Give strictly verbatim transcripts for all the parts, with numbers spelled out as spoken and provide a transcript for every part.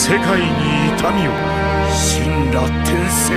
世界に痛みを神羅転生。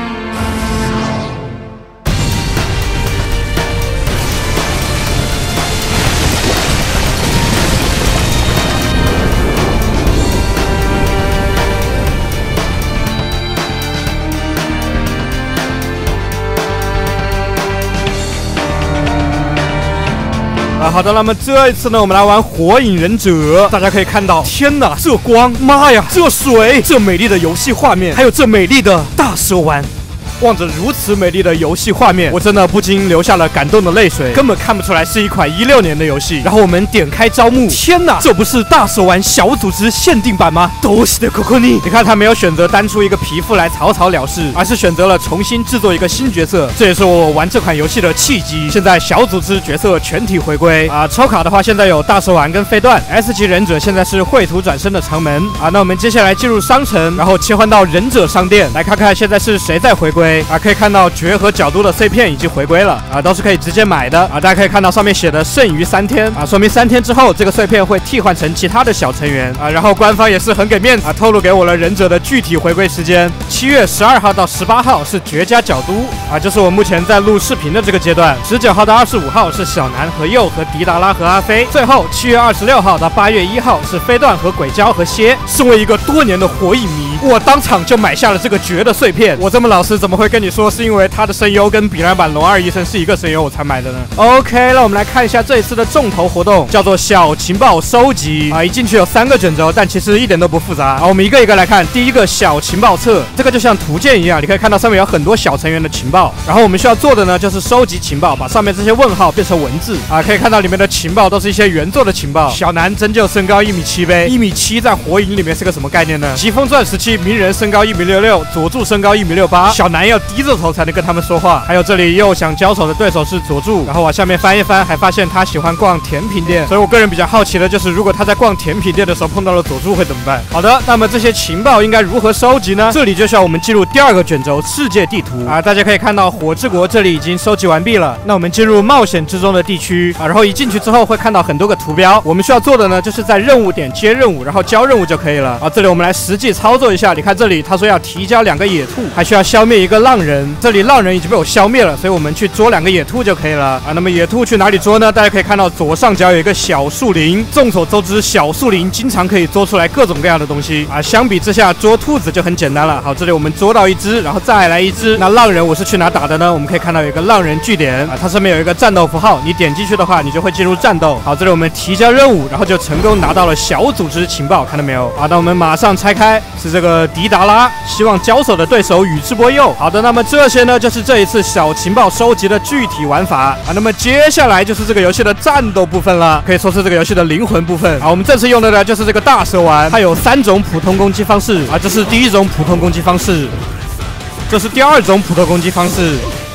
啊，好的，那么这一次呢，我们来玩火影忍者。大家可以看到，天哪，这光，妈呀，这水，这美丽的游戏画面，还有这美丽的大蛇丸。望着如此美丽的游戏画面，我真的不禁流下了感动的泪水。根本看不出来是一款一六年的游戏。然后我们点开招募，天哪，这不是大蛇丸小组织限定版吗？都是的 Kokoni。你看他没有选择单出一个皮肤来草草了事，而是选择了重新制作一个新角色，这也是我玩这款游戏的契机。现在小组织角色全体回归啊！抽卡的话，现在有大蛇丸跟飞段 ，S 级忍者现在是绘图转身的长门啊。那我们接下来进入商城，然后切换到忍者商店，来看看现在是谁在回归。啊，可以看到绝和角都的碎片已经回归了啊，都是可以直接买的啊。大家可以看到上面写的剩余三天啊，说明三天之后这个碎片会替换成其他的小成员啊。然后官方也是很给面子啊，透露给我了忍者的具体回归时间，七月十二号到十八号是绝佳角都啊，就是我目前在录视频的这个阶段。十九号到二十五号是小南和佑和迪达拉和阿飞，最后七月二十六号到八月一号是飞段和鬼鲛和蝎。身为一个多年的火影迷，我当场就买下了这个绝的碎片。我这么老实怎么会跟你说？说是因为他的声优跟比蓝版龙二医生是一个声优我才买的呢。OK， 那我们来看一下这一次的重头活动，叫做小情报收集啊。一进去有三个卷轴，但其实一点都不复杂啊。我们一个一个来看，第一个小情报册，这个就像图鉴一样，你可以看到上面有很多小成员的情报。然后我们需要做的呢，就是收集情报，把上面这些问号变成文字啊。可以看到里面的情报都是一些原作的情报。小南真就身高一米七呗，一米七在火影里面是个什么概念呢？疾风传时期鸣人身高一米六六，佐助身高一米六八，小南要低着头才能跟他们说话。还有这里又想交手的对手是佐助，然后往下面翻一翻，还发现他喜欢逛甜品店，所以我个人比较好奇的就是，如果他在逛甜品店的时候碰到了佐助会怎么办？好的，那么这些情报应该如何收集呢？这里就需要我们进入第二个卷轴世界地图啊，大家可以看到火之国这里已经收集完毕了。那我们进入冒险之中的地区啊，然后一进去之后会看到很多个图标，我们需要做的呢就是在任务点接任务，然后交任务就可以了啊。这里我们来实际操作一下，你看这里他说要提交两个野兔，还需要消灭一个浪人，这里浪人已经被我消灭了，所以我们去捉两个野兔就可以了啊。那么野兔去哪里捉呢？大家可以看到左上角有一个小树林，众所周知小树林经常可以捉出来各种各样的东西啊。相比之下捉兔子就很简单了。好，这里我们捉到一只，然后再来一只。那浪人我是去哪打的呢？我们可以看到有一个浪人据点啊，它上面有一个战斗符号，你点进去的话你就会进入战斗。好，这里我们提交任务，然后就成功拿到了小组织情报，看到没有？好，那我们马上拆开，是这个迪达拉，希望交手的对手宇智波鼬。好的，那么这些呢就是这一次小情报收集的具体玩法啊。那么接下来就是这个游戏的战斗部分了，可以说是这个游戏的灵魂部分啊。我们这次用的呢就是这个大蛇丸，它有三种普通攻击方式啊，这是第一种普通攻击方式，这是第二种普通攻击方式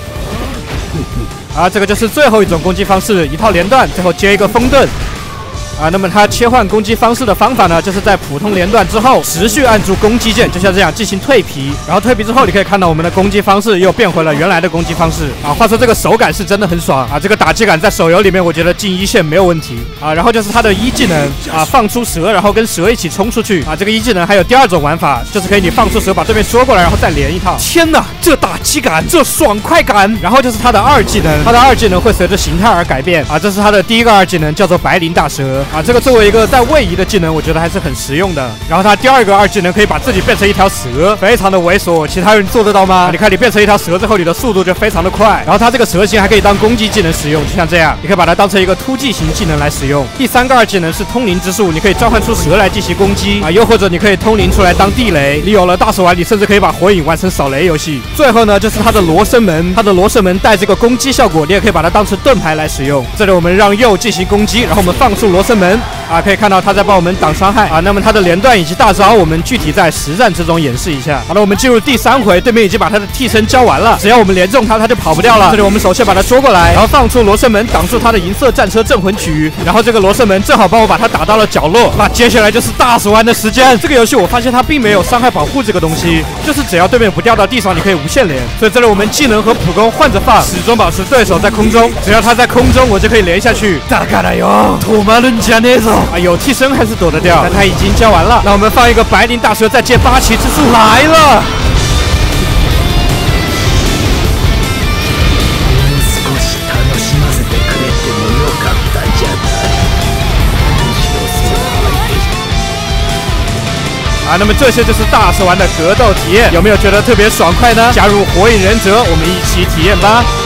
啊，这个就是最后一种攻击方式，一套连段，最后接一个风盾。啊，那么它切换攻击方式的方法呢，就是在普通连段之后持续按住攻击键，就像这样进行蜕皮。然后蜕皮之后，你可以看到我们的攻击方式又变回了原来的攻击方式啊。话说这个手感是真的很爽啊，这个打击感在手游里面我觉得进一线没有问题啊。然后就是它的一技能啊，放出蛇，然后跟蛇一起冲出去啊。这个一技能还有第二种玩法，就是可以你放出蛇把对面缩过来，然后再连一套。天哪，这打击感，这爽快感！然后就是它的二技能，它的二技能会随着形态而改变啊。这是它的第一个二技能，叫做白鳞大蛇。啊，这个作为一个在位移的技能，我觉得还是很实用的。然后它第二个二技能可以把自己变成一条蛇，非常的猥琐。其他人做得到吗？你看你变成一条蛇之后，你的速度就非常的快。然后它这个蛇形还可以当攻击技能使用，就像这样，你可以把它当成一个突击型技能来使用。第三个二技能是通灵之术，你可以召唤出蛇来进行攻击啊，又或者你可以通灵出来当地雷。你有了大蛇丸，你甚至可以把火影玩成扫雷游戏。最后呢，就是它的罗生门，它的罗生门带这个攻击效果，你也可以把它当成盾牌来使用。这里我们让右进行攻击，然后我们放出罗生门。啊，可以看到他在帮我们挡伤害啊。那么他的连段以及大招，我们具体在实战之中演示一下。好了，我们进入第三回，对面已经把他的替身交完了，只要我们连中他，他就跑不掉了。这里我们首先把他捉过来，然后放出罗生门挡住他的银色战车镇魂曲，然后这个罗生门正好帮我把他打到了角落。那接下来就是大蛇丸的时间。这个游戏我发现它并没有伤害保护这个东西，就是只要对面不掉到地上，你可以无限连。所以这里我们技能和普攻换着放，始终保持对手在空中，只要他在空中，我就可以连下去。大概了哟，托马伦加内走，哎呦，替身还是躲得掉，但他已经交完了。那我们放一个白灵大蛇再借八旗之术来了。啊，那么这些就是大蛇丸的格斗体验，有没有觉得特别爽快呢？加入火影忍者，我们一起体验吧。